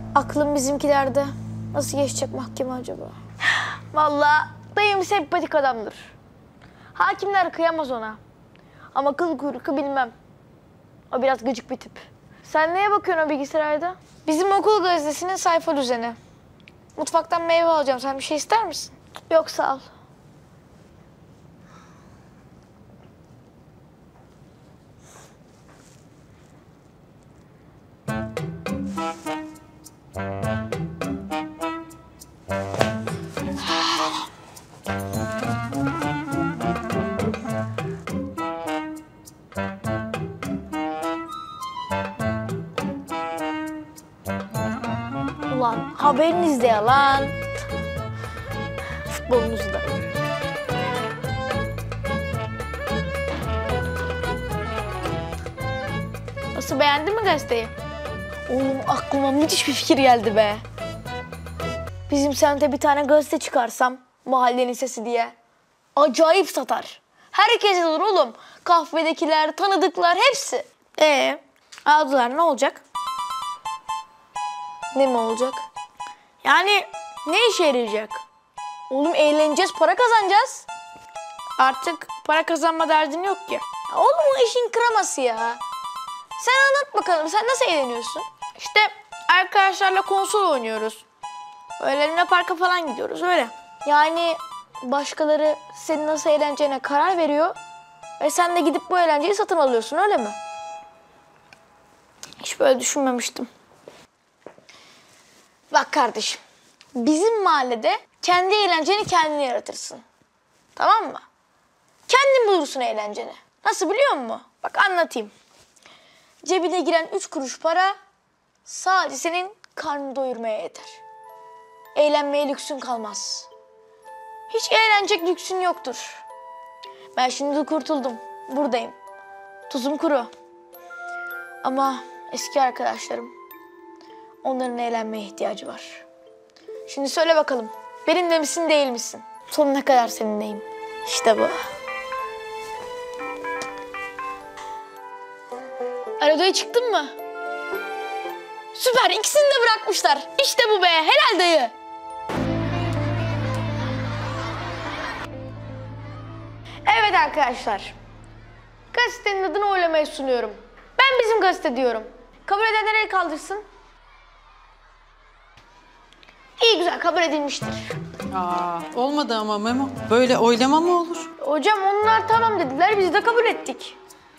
Aklım bizimkilerde. Nasıl geçecek mahkeme acaba? Vallahi dayım sempatik adamdır. Hakimler kıyamaz ona. Ama kıl kuyruğu bilmem. O biraz gıcık bir tip. Sen neye bakıyorsun o bilgisayarda? Bizim okul gazetesinin sayfa düzeni. Mutfaktan meyve alacağım. Sen bir şey ister misin? Yok sağ ol. Ulan haberiniz de yalan. Futbolunuzda. Nasıl, beğendin mi gazeteyi? Oğlum aklıma müthiş bir fikir geldi be. Bizim semte bir tane gazete çıkarsam, mahallenin sesi diye. Acayip satar. Herkes alır oğlum. Kahvedekiler, tanıdıklar hepsi. Aldılar, ne olacak? Ne mi olacak? Yani ne işe yarayacak? Oğlum eğleneceğiz, para kazanacağız. Artık para kazanma derdin yok ki. Oğlum o işin kreması ya. Sen anlat bakalım, sen nasıl eğleniyorsun? İşte arkadaşlarla konsol oynuyoruz. Öğlenle parka falan gidiyoruz, öyle. Yani başkaları senin nasıl eğleneceğine karar veriyor ve sen de gidip bu eğlenceyi satın alıyorsun, öyle mi? Hiç böyle düşünmemiştim. Bak kardeşim, bizim mahallede kendi eğlenceni kendin yaratırsın. Tamam mı? Kendin bulursun eğlenceni. Nasıl, biliyor musun? Bak anlatayım. Cebine giren 3 kuruş para sadece senin karnını doyurmaya yeter. Eğlenmeye lüksün kalmaz. Hiç eğlenecek lüksün yoktur. Ben şimdi kurtuldum. Buradayım. Tuzum kuru. Ama eski arkadaşlarım, onların eğlenmeye ihtiyacı var. Şimdi söyle bakalım, benimle misin değil misin? Sonuna kadar seninleyim. İşte bu. Arada'ya çıktın mı? Süper, ikisini de bırakmışlar. İşte bu be, helal dayı. Evet arkadaşlar, gazetenin adını oylamaya sunuyorum. Ben bizim gazete diyorum. Kabul edenler el kaldırsın. İyi, güzel, kabul edilmiştir. Olmadı ama Memo. Böyle oylama mı olur? Hocam onlar tamam dediler, biz de kabul ettik.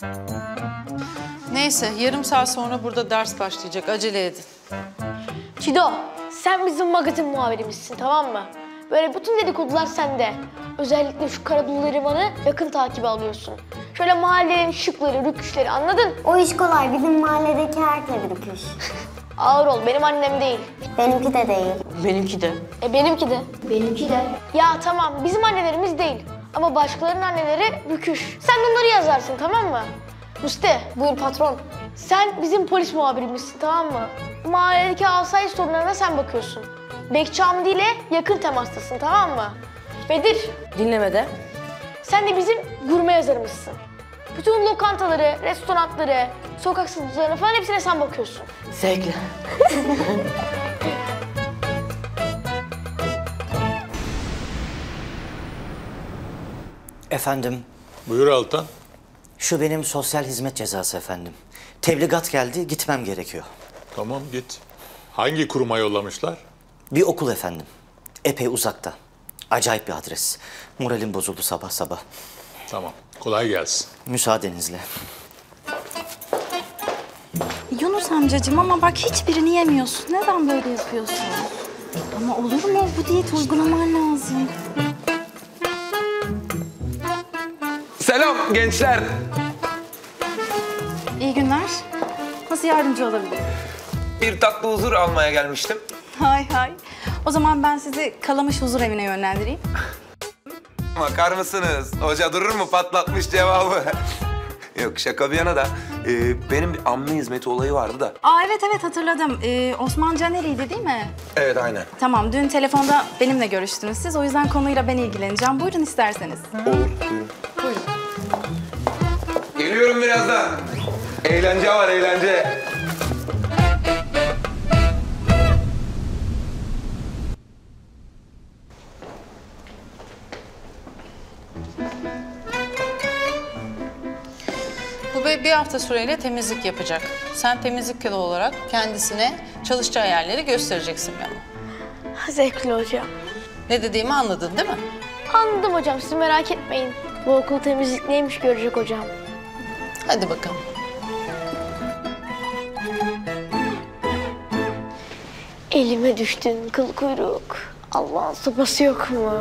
Neyse, yarım saat sonra burada ders başlayacak. Acele edin. Çido, sen bizim magazin muhabirimizsin, tamam mı? Böyle bütün dedikodular sende. Özellikle şu Karadolu Limanı yakın takibi alıyorsun. Şöyle mahallenin şıkları, rüküşleri, anladın? O iş kolay. Bizim mahalledeki herkes rüküş. Ağır ol, benim annem değil. Benimki de değil. Benimki de. Benimki de. Benimki de. Ya tamam, bizim annelerimiz değil. Ama başkalarının anneleri rüküş. Sen bunları yazarsın, tamam mı? Muste, buyur patron. Sen bizim polis muhabirimizsin, tamam mı? Mahalledeki asayiş sorunlarına sen bakıyorsun. Bekçi Hamdi ile yakın temastasın, tamam mı? Bedir. Dinlemede. Sen de bizim gurme yazarımızsın. Bütün lokantaları, restoranları, sokak satıcılarına falan hepsine sen bakıyorsun. Zevkle. Efendim, Buyur Altan. şu benim sosyal hizmet cezası efendim. Tebligat geldi, gitmem gerekiyor. Tamam git. Hangi kuruma yollamışlar? Bir okul efendim. Epey uzakta. Acayip bir adres. Moralim bozuldu sabah sabah. Tamam. Kolay gelsin. Müsaadenizle. Yunus amcacığım ama bak hiçbirini yemiyorsun. Neden böyle yapıyorsun? Ama olur mu? Bu diyet uygulaman lazım. Selam gençler. İyi günler. Nasıl yardımcı olabilirim? Bir tatlı huzur almaya gelmiştim. Hay hay. O zaman ben sizi Kalamış Huzur Evi'ne yönlendireyim. Bakar mısınız? Hoca durur mu? Patlatmış cevabı. Yok şaka bir yana da benim bir amme hizmeti olayı vardı da. Evet hatırladım. Osman Caner'iydi değil mi? Evet aynen. Tamam, dün telefonda benimle görüştünüz siz. O yüzden konuyla ben ilgileneceğim. Buyurun isterseniz. Olur buyurun. Geliyorum birazdan. Eğlence var eğlence. bir hafta süreyle temizlik yapacak. Sen temizlik kılı olarak kendisine çalışacağı yerleri göstereceksin Memo. Zevkli hocam. Ne dediğimi anladın değil mi? Anladım hocam, siz merak etmeyin. Bu okul temizlik neymiş görecek hocam. Hadi bakalım. Elime düştün kıl kuyruk. Allah'ın sopası yok mu?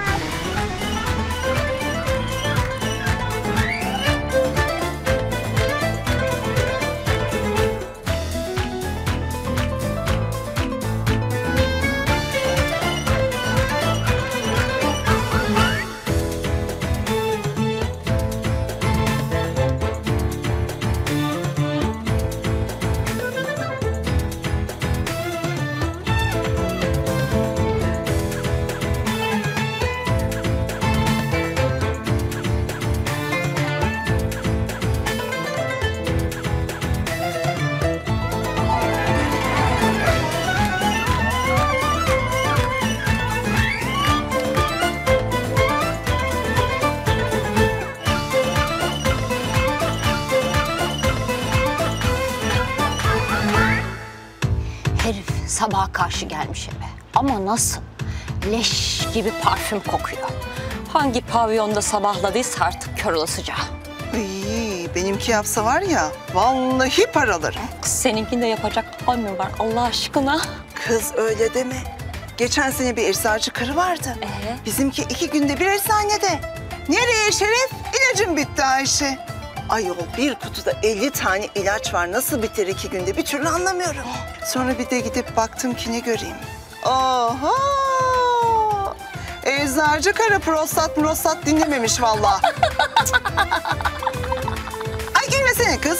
Herif sabaha karşı gelmiş eve. Ama nasıl? Leş gibi parfüm kokuyor. Hangi pavyonda sabahladıysa artık kör olasıca. İyi, benimki yapsa var ya, vallahi paraları. Seninkini de yapacak hal mi var Allah aşkına? Kız öyle deme. Geçen sene bir eczacı karı vardı. Bizimki 2 günde bir eczanede. Nereye Şeref? İlacım bitti Ayşe. Ayol bir kutuda 50 tane ilaç var. Nasıl biter 2 günde bir türlü anlamıyorum. Sonra bir de gidip baktım ki ne göreyim. Oho! Eczacı karı prostat dinlememiş vallahi. Ay gülmesene kız.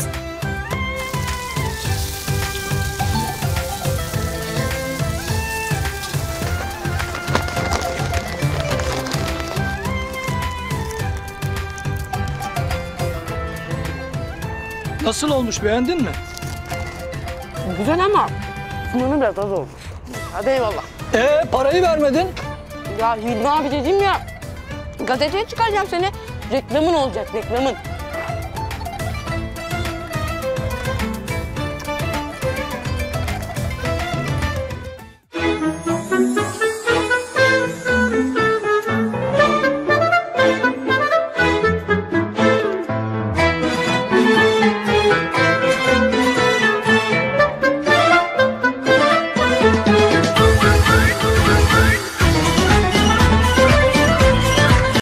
Nasıl olmuş, beğendin mi? Güzel ama sunumu biraz az olmuş. Hadi eyvallah. Parayı vermedin. Ya Hilmi abi dedim ya, gazeteye çıkaracağım seni. Reklamın olacak, reklamın.